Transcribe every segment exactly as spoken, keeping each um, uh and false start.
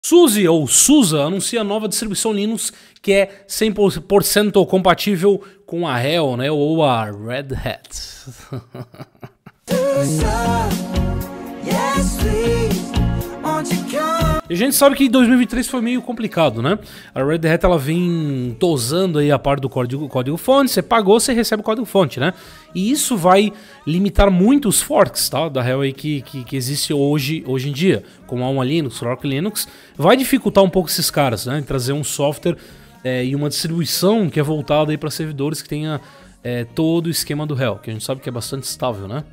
SUSE ou SUSE anuncia nova distribuição Linux que é cem por cento compatível com a Hell, né, ou a Red Hat. E a gente sabe que dois mil e vinte e três foi meio complicado, né? A Red Hat ela vem tosando aí a parte do código, código fonte, você pagou, você recebe o código fonte, né? E isso vai limitar muito os forks, tá? Da Hell aí que, que, que existe hoje, hoje em dia, como a Alma Linux, Rock Linux, vai dificultar um pouco esses caras, né? Em trazer um software é, e uma distribuição que é voltada aí para servidores que tenha É, todo o esquema do Hell, que a gente sabe que é bastante estável, né?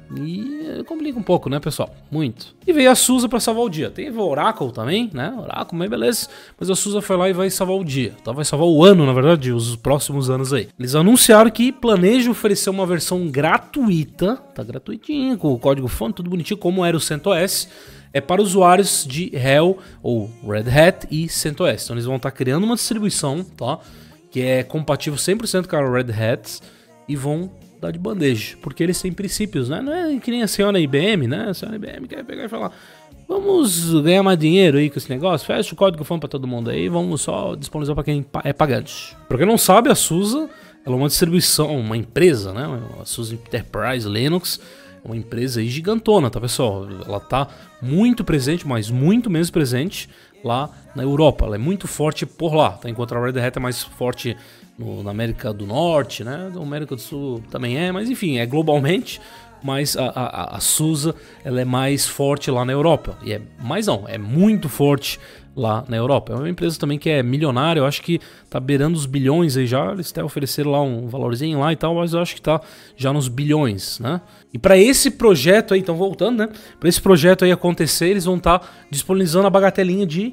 E complica um pouco, né, pessoal? Muito. E veio a SUSE para salvar o dia. Teve o Oracle também, né? Oracle, mas beleza. Mas a SUSE foi lá e vai salvar o dia. Tá? Vai salvar o ano, na verdade, os próximos anos aí. Eles anunciaram que planejam oferecer uma versão gratuita, tá gratuitinho, com o código fonte, tudo bonitinho, como era o CentOS, é para usuários de Hell ou Red Hat e CentOS. Então eles vão estar criando uma distribuição, tá? Que é compatível cem por cento com a Red Hat. E vão dar de bandeja, porque eles têm princípios, né? Não é que nem a senhora I B M, né? A senhora I B M quer pegar e falar: vamos ganhar mais dinheiro aí com esse negócio, fecha o código fonte para todo mundo aí, vamos só disponibilizar para quem é pagante. Pra quem não sabe, a SUSE ela é uma distribuição, uma empresa, né? A SUSE Enterprise Linux é uma empresa aí gigantona, tá, pessoal? Ela tá muito presente, mas muito menos presente lá na Europa. Ela é muito forte por lá, tá? Enquanto a Red Hat é mais forte no, na América do Norte, né? Na América do Sul também é, mas enfim, é globalmente. Mas a, a, a SUSE ela é mais forte lá na Europa. E é mais não, é muito forte lá na Europa. É uma empresa também que é milionária, eu acho que tá beirando os bilhões aí já. Eles até ofereceram lá um valorzinho lá e tal, mas eu acho que tá já nos bilhões, né? E para esse projeto aí, então voltando, né? Para esse projeto aí acontecer, eles vão estar tá disponibilizando a bagatelinha de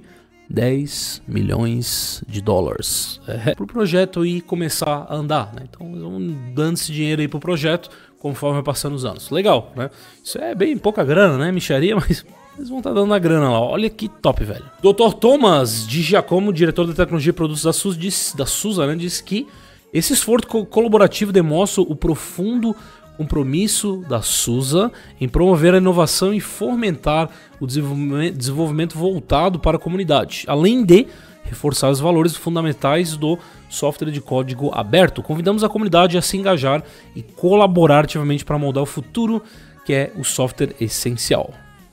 dez milhões de dólares é, para o projeto aí começar a andar, né? Então eles vão dando esse dinheiro aí pro projeto conforme vai passando os anos. Legal, né? Isso é bem pouca grana, né? Micharia, mas eles vão estar tá dando a grana lá. Olha que top, velho. doutor Thomas Di Giacomo, diretor da tecnologia e produtos da SUSE, disse, da SUSE, né, disse que esse esforço co colaborativo demonstra o profundo compromisso da SUSE em promover a inovação e fomentar o desenvolvimento, desenvolvimento voltado para a comunidade, além de reforçar os valores fundamentais do software de código aberto. Convidamos a comunidade a se engajar e colaborar ativamente para moldar o futuro, que é o software essencial.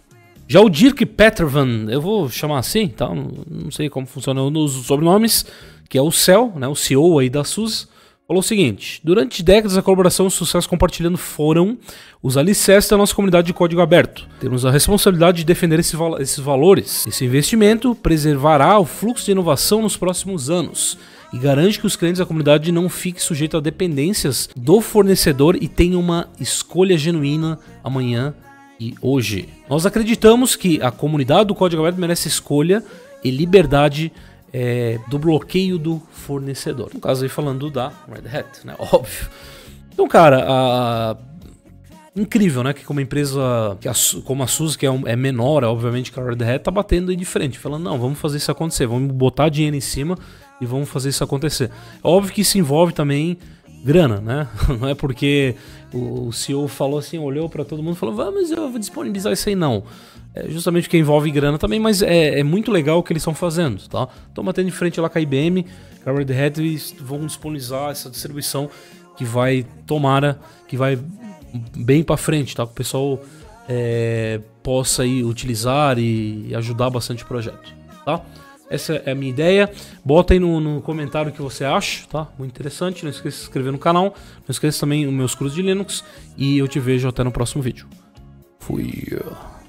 Já o Dirk Petervan, eu vou chamar assim, tá? Não sei como funcionam os sobrenomes, que é o C E O, né? O C E O aí da SUSE, falou o seguinte: durante décadas a colaboração e o sucesso compartilhando foram os alicerces da nossa comunidade de código aberto. Temos a responsabilidade de defender esse val esses valores. Esse investimento preservará o fluxo de inovação nos próximos anos e garante que os clientes da comunidade não fiquem sujeitos a dependências do fornecedor e tenham uma escolha genuína amanhã e hoje. Nós acreditamos que a comunidade do código aberto merece escolha e liberdade É, do bloqueio do fornecedor. No caso aí falando da Red Hat, né? Óbvio. Então, cara, a... incrível, né? Que como empresa que a, como a SUSE, que é, um, é menor, obviamente, que a Red Hat, tá batendo aí de frente, falando: não, vamos fazer isso acontecer, vamos botar dinheiro em cima e vamos fazer isso acontecer. É óbvio que isso envolve também grana, né? Não é porque o, o C E O falou assim, olhou para todo mundo e falou: vamos, eu vou disponibilizar isso aí, não. É justamente porque envolve grana também, mas é, é muito legal o que eles estão fazendo, tá? Estão batendo de frente lá com a I B M, com a Red Hat, e vão disponibilizar essa distribuição que vai, tomara, que vai bem para frente, tá? Que o pessoal é, possa aí utilizar e ajudar bastante o projeto, tá? Essa é a minha ideia. Bota aí no, no comentário o que você acha, tá? Muito interessante. Não esqueça de se inscrever no canal. Não esqueça também os meus cursos de Linux. E eu te vejo até no próximo vídeo. Fui.